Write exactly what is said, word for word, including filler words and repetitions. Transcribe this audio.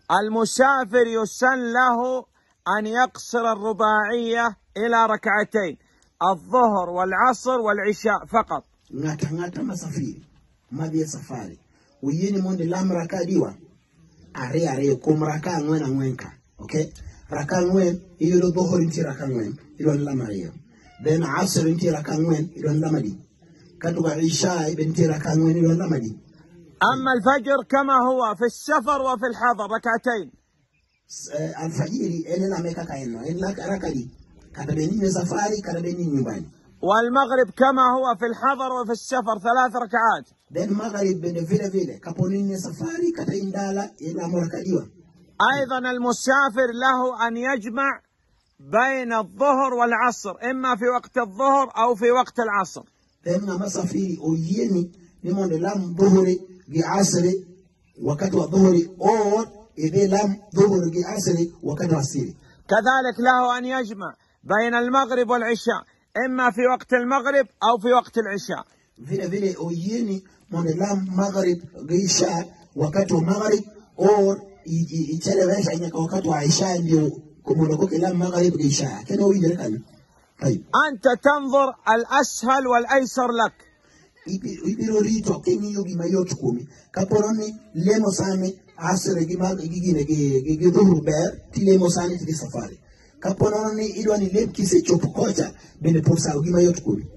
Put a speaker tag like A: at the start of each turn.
A: المسافر يسن له أن يقصر الرباعية إلى ركعتين، الظهر والعصر والعشاء فقط.
B: ngata ngata masafiri mabia safari uyeni monde lamra kadiwa are are kumraka ngwena ngwenka. Okay, raka ngwen iyo dhuhur inti raka ngwen ilo lamariyo, then asr inti raka ngwen ilo lamadi, katuka isha inti raka ngwen ilo lamadi.
A: أما الفجر كما هو في السفر وفي الحضر ركعتين.
B: الفجر إننا ميكا كاينو إننا ركعتين كذا بيني سفاري كذا بيني نيوباني.
A: والمغرب كما هو في الحضر وفي السفر ثلاث ركعات.
B: then المغرب بين فيلا فيلا كابونين سفاري كذا إندالا إلا مركديوا.
A: أيضا المسافر له أن يجمع بين الظهر والعصر، إما في وقت الظهر أو في وقت العصر.
B: then مسافري أويني نمون لام ظهري جعصري وقت الظهر أو إذا لام ظهر جعصري وقت العصر.
A: كذلك له أن يجمع بين المغرب والعشاء، إما في وقت المغرب أو في وقت العشاء.
B: vile vile oyeni mondelam maghrib geisha wakati wa maghrib au ichelewesha nyaka wakati wa isha ndio kumondoko kila maghrib geisha kana winde kana. طيب
A: أنت تنظر الأسهل والأيسر لك.
B: ibiro rito kenyi yogi mayot kumi kaporoni lemo sane asere gimag gigine ge ge dhuhur ber tilemo sane ti safari kaporoni idwani lem kise chopo kocha bene porsa yogi mayot kumi.